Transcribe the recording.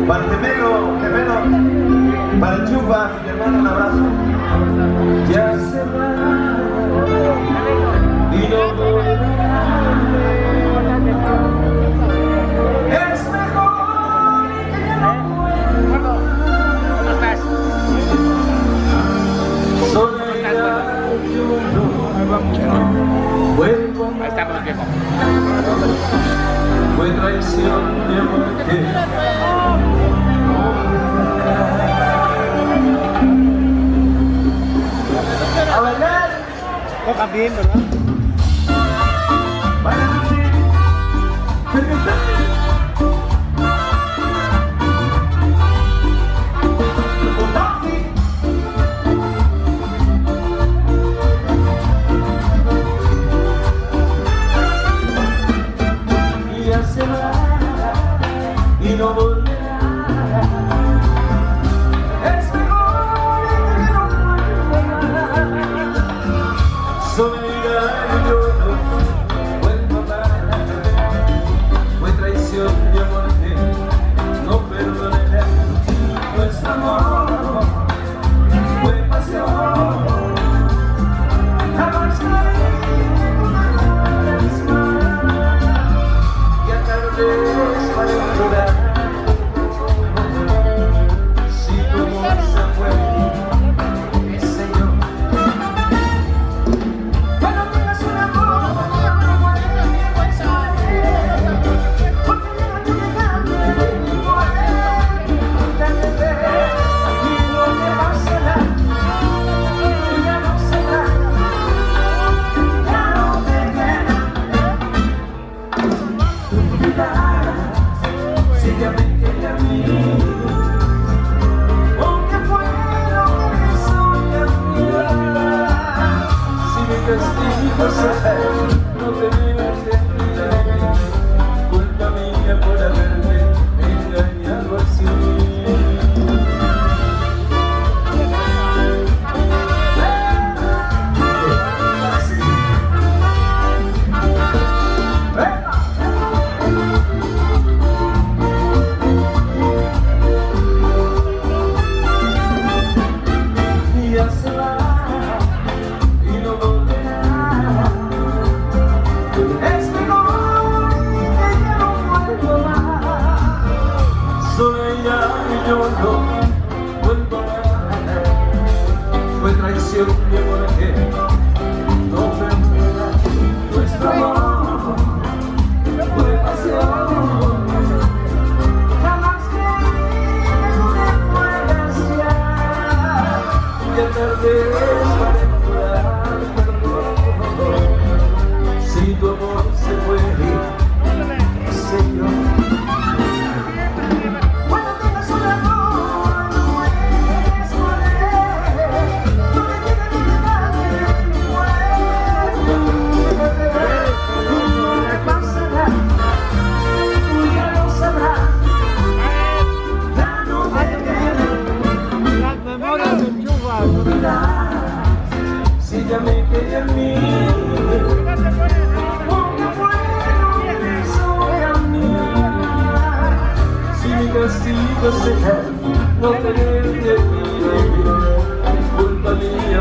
Para el gemelo, para el Chupa, mi hermano, un abrazo. Ya se va y no volverá. Es mejor que ya no vuelva. Soledad, yo no vuelvo. Ahí está con el viejo. Fue traición de amor que a bailar. Toca bien, ¿verdad? Ya se va y no volverá. Es mejor que no vuelva. Soledad y yo no vuelvo más. Fue traición de amor que no perdonará. Nuestro amor fue pasión. Jamás para llorar. Si tu amor se fue, qué sé yo. Cuando tengas un amor, no puedes saber, porque ya no llegaste igual. Y no te pasará, ya no será, ya no te queda. Si ella me quería a mí, aunque fue lo que me hizo cambiar. Si mi castigo se no tenerte culpa mía por haberme engañado así. Ya se va y no volverá. Es mejor que ya no vuelvo más. Soledad y yo no vuelvo más. Fue traición de amor que no perdonará. Nuestro amor fue pasión. Jamás creí que no me fueras ya. Ya tarde es para encontrar perdón. Si tu amor se fue, qué sé yo. Cuando tengas un amor, no puedes volver, porque tiene que llegar igual. Y no te pasará, tú ya lo sabrás. Ya no te quedas. Las memorias del Chupa. Si ya me quería a mí, porque fue lo que me hizo cambiar. Si mi castigo será no tenerte, culpa mía